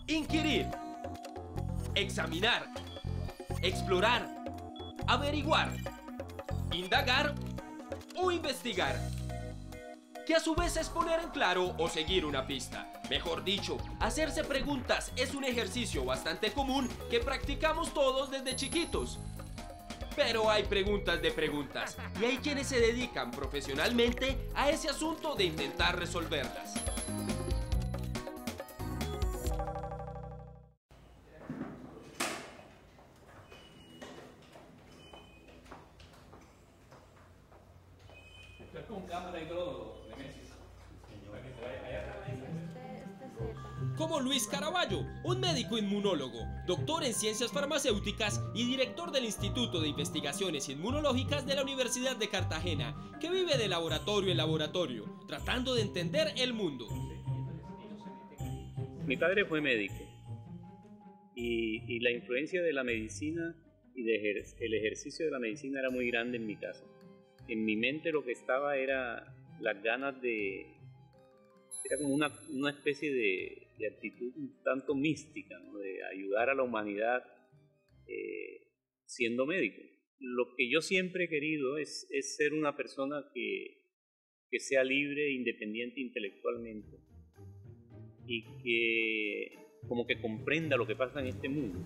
Inquirir, examinar, explorar, averiguar, indagar o investigar. Que a su vez es poner en claro o seguir una pista. Mejor dicho, hacerse preguntas es un ejercicio bastante común que practicamos todos desde chiquitos. Pero hay preguntas de preguntas y hay quienes se dedican profesionalmente a ese asunto de intentar resolverlas. Esto es con cámara y todo, Nemesis. Como Luis Caraballo, un médico inmunólogo, doctor en ciencias farmacéuticas y director del Instituto de Investigaciones Inmunológicas de la Universidad de Cartagena, que vive de laboratorio en laboratorio, tratando de entender el mundo. Mi padre fue médico y la influencia de la medicina y el ejercicio de la medicina era muy grande en mi casa. En mi mente lo que estaba era las ganas era como una especie de actitud un tanto mística, ¿no? De ayudar a la humanidad siendo médico. Lo que yo siempre he querido es ser una persona que sea libre e independiente intelectualmente y que como que comprenda lo que pasa en este mundo.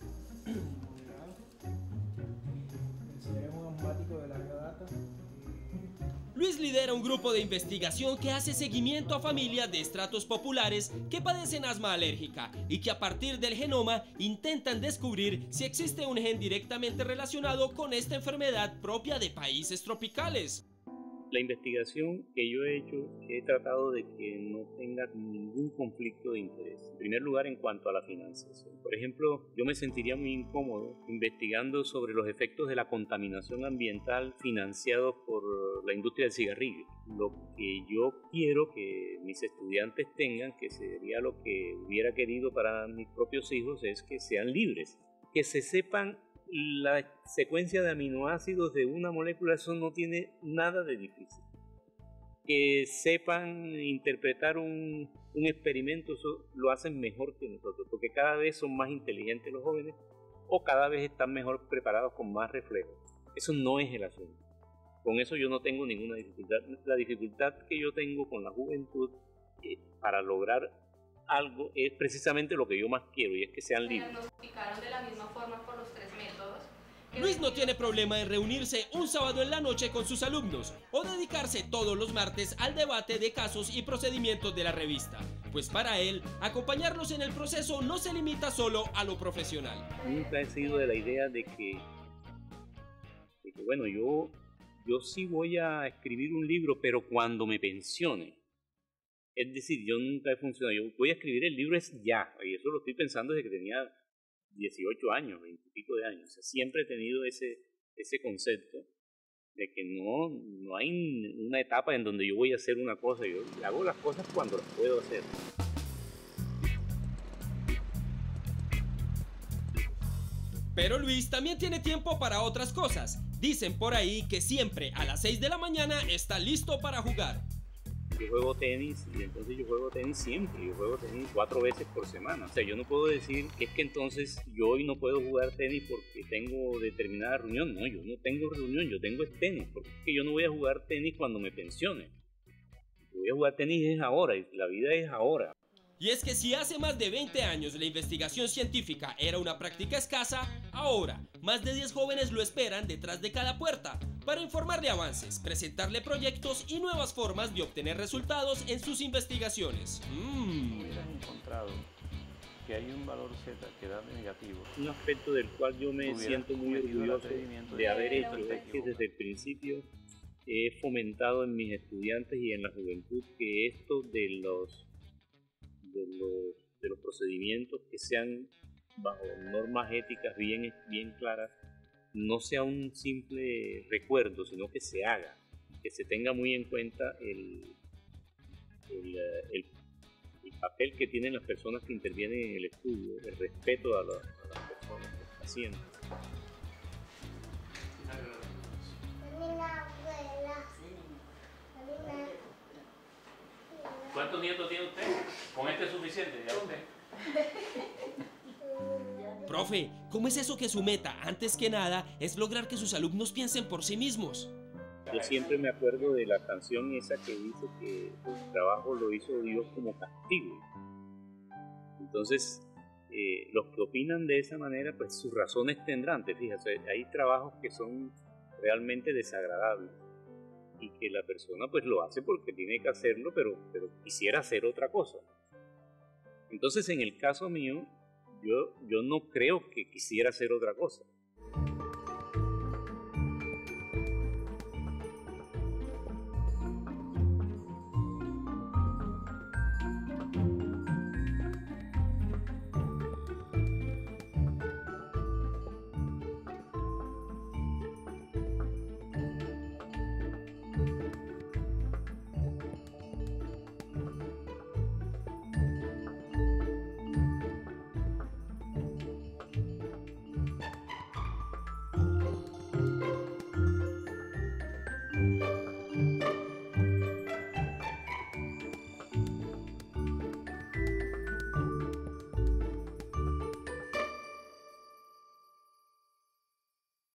Si eres un asmático de larga data. Luis lidera un grupo de investigación que hace seguimiento a familias de estratos populares que padecen asma alérgica y que a partir del genoma intentan descubrir si existe un gen directamente relacionado con esta enfermedad propia de países tropicales. La investigación que yo he hecho, he tratado de que no tenga ningún conflicto de interés. En primer lugar, en cuanto a la financiación. Por ejemplo, yo me sentiría muy incómodo investigando sobre los efectos de la contaminación ambiental financiados por la industria del cigarrillo. Lo que yo quiero que mis estudiantes tengan, que sería lo que hubiera querido para mis propios hijos, es que sean libres, que se sepan la secuencia de aminoácidos de una molécula. Eso no tiene nada de difícil. Que sepan interpretar un experimento, eso lo hacen mejor que nosotros, porque cada vez son más inteligentes los jóvenes o cada vez están mejor preparados con más reflejos. Eso no es el asunto. Con eso yo no tengo ninguna dificultad. La dificultad que yo tengo con la juventud para lograr algo es precisamente lo que yo más quiero, y es que sean libres. Diagnosticaron de la misma forma por los 3 métodos. Luis no tiene problema en reunirse un sábado en la noche con sus alumnos o dedicarse todos los martes al debate de casos y procedimientos de la revista, pues para él, acompañarlos en el proceso no se limita solo a lo profesional. Nunca he sido de la idea de que bueno, yo sí voy a escribir un libro, pero cuando me pensione. Es decir, yo nunca he funcionado. Yo voy a escribir el libro es ya, y eso lo estoy pensando desde que tenía 18 años, 20 y pico de años. O sea, siempre he tenido ese concepto de que no hay una etapa en donde yo voy a hacer una cosa. Yo hago las cosas cuando las puedo hacer. Pero Luis también tiene tiempo para otras cosas. Dicen por ahí que siempre a las 6 de la mañana está listo para jugar. Yo juego tenis y entonces yo juego tenis siempre. Yo juego tenis 4 veces por semana. O sea, yo no puedo decir que es que entonces yo hoy no puedo jugar tenis porque tengo determinada reunión. No, yo no tengo reunión, yo tengo tenis. Porque es que yo no voy a jugar tenis cuando me pensione. Yo voy a jugar tenis es ahora, y la vida es ahora. Y es que si hace más de 20 años la investigación científica era una práctica escasa, ahora más de 10 jóvenes lo esperan detrás de cada puerta para informarle avances, presentarle proyectos y nuevas formas de obtener resultados en sus investigaciones. Hubieras encontrado que hay un valor Z que da negativo. Un aspecto del cual yo me siento muy orgulloso de haber hecho es que desde el principio he fomentado en mis estudiantes y en la juventud que esto de los procedimientos que sean bajo normas éticas bien claras, no sea un simple recuerdo, sino que se haga, que se tenga muy en cuenta el papel que tienen las personas que intervienen en el estudio, el respeto a las personas, a los pacientes. ¿Cuántos nietos tiene usted? Con este es suficiente, ya usted. Profe, ¿cómo es eso que su meta, antes que nada, es lograr que sus alumnos piensen por sí mismos? Yo siempre me acuerdo de la canción esa que dice que el trabajo lo hizo Dios como castigo. Entonces, los que opinan de esa manera, pues sus razones tendrán. Fíjate, hay trabajos que son realmente desagradables y que la persona pues lo hace porque tiene que hacerlo, pero quisiera hacer otra cosa. Entonces, en el caso mío, yo no creo que quisiera hacer otra cosa.